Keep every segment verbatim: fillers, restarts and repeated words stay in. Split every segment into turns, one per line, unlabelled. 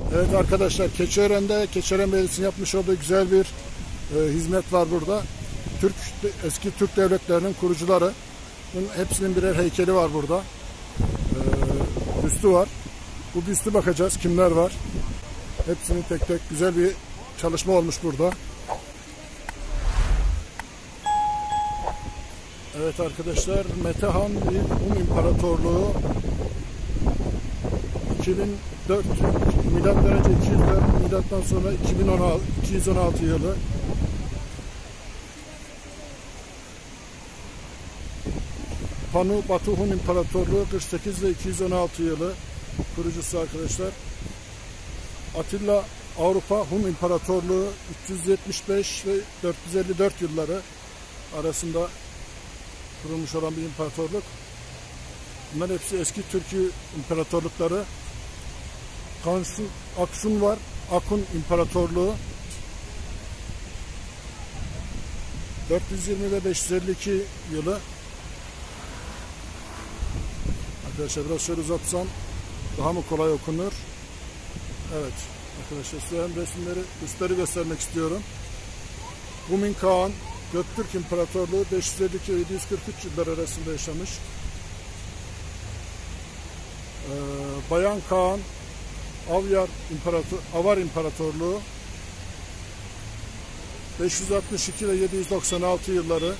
Evet arkadaşlar, Keçiören'de Keçiören Belediyesi'nin yapmış olduğu güzel bir e, hizmet var burada. Türk eski Türk devletlerinin kurucuları. Bunun hepsinin birer heykeli var burada. E, büstü var. Bu büstü bakacağız kimler var. Hepsinin tek tek güzel bir çalışma olmuş burada. Evet arkadaşlar, Metehan Hun İmparatorluğu iki bin dört milattan önce iki yüz dört, milattan sonra iki bin on altı, iki yüz on altı yılı. Panu Batu Hun İmparatorluğu kırk sekiz ve iki yüz on altı yılı kurucusu arkadaşlar. Atilla Avrupa Hun İmparatorluğu üç yüz yetmiş beş ve dört yüz elli dört yılları arasında kurulmuş olan bir imparatorluk. Bunların hepsi eski Türkiye imparatorlukları. Kansun, Aksun var. Akun İmparatorluğu dört yüz yirmi ve beş yüz elli iki yılı. Arkadaşlar biraz şöyle uzatsam daha mı kolay okunur? Evet. Arkadaşlar size hem resimleri, üstleri göstermek istiyorum. Humin Kağan Göktürk İmparatorluğu beş yüz elli iki ve yedi yüz kırk üç yıllar arasında yaşamış. Ee, Bayan Kağan Avyar İmparator, Avar İmparatorluğu beş yüz altmış iki ve yedi yüz doksan altı yılları.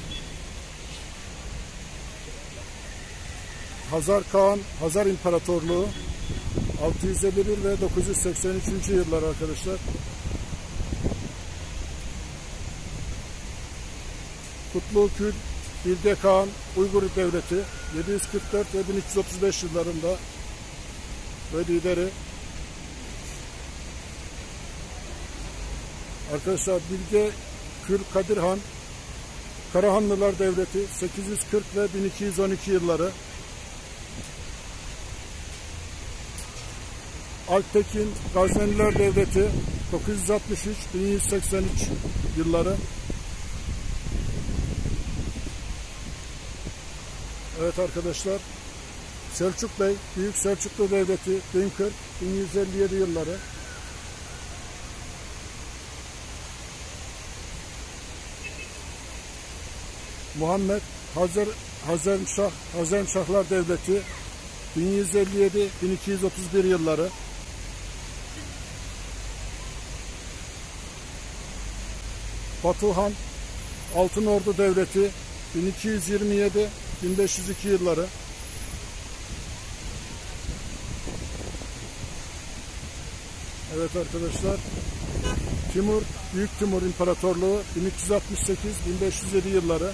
Hazar Kağan Hazar İmparatorluğu altı yüz elli bir ve dokuz yüz seksen üçüncü yıllar arkadaşlar. Kutlu Kül Bilge Kağan Uygur Devleti yedi yüz kırk dört ve bin üç yüz otuz beş yıllarında ve lideri. Arkadaşlar Bilge Kül Kadir Han Karahanlılar Devleti sekiz yüz kırk ve bin iki yüz on iki yılları. Alptekin Gazneliler Devleti dokuz yüz altmış üç bin yüz seksen üç yılları. Evet arkadaşlar, Selçuk Bey Büyük Selçuklu Devleti bin kırk bin yüz elli yedi yılları. Muhammed Hazar Hazenşah Hazenşahlar Devleti bin yüz elli yedi bin iki yüz otuz bir yılları. Batuhan Altınordu Devleti bin iki yüz yirmi yedi bin beş yüz iki yılları. Evet arkadaşlar, Timur Büyük Timur İmparatorluğu bin üç yüz altmış sekiz bin beş yüz yedi yılları.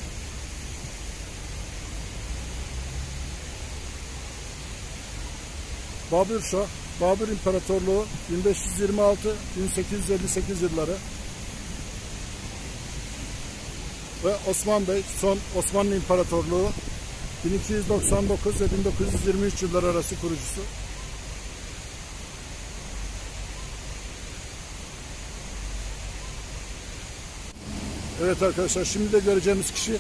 Babür Şah Babür İmparatorluğu bin beş yüz yirmi altı bin sekiz yüz elli sekiz yılları. Ve Osman Bey son Osmanlı İmparatorluğu bin iki yüz doksan dokuz ve bin dokuz yüz yirmi üç yılları arası kurucusu. Evet arkadaşlar, şimdi de göreceğimiz kişi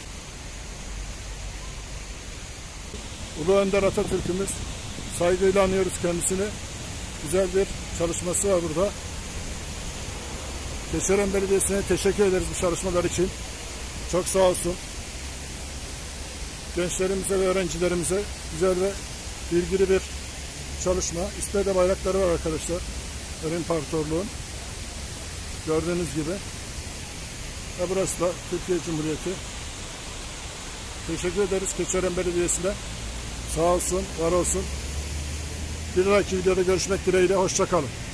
Ulu Önder Atatürk'ümüz. Saygıyla anıyoruz kendisini. Güzel bir çalışması var burada. Keçiören Belediyesi'ne teşekkür ederiz bu çalışmalar için. Çok sağ olsun. Gençlerimize ve öğrencilerimize güzel ve bilgili bir çalışma. İsper'de bayrakları var arkadaşlar. Ön İmparatorluğun. Gördüğünüz gibi. Ve burası da Türkiye Cumhuriyeti. Teşekkür ederiz Keçiören Belediyesi'ne. Sağ olsun, var olsun. Bir dahaki videoda görüşmek dileğiyle. Hoşça kalın.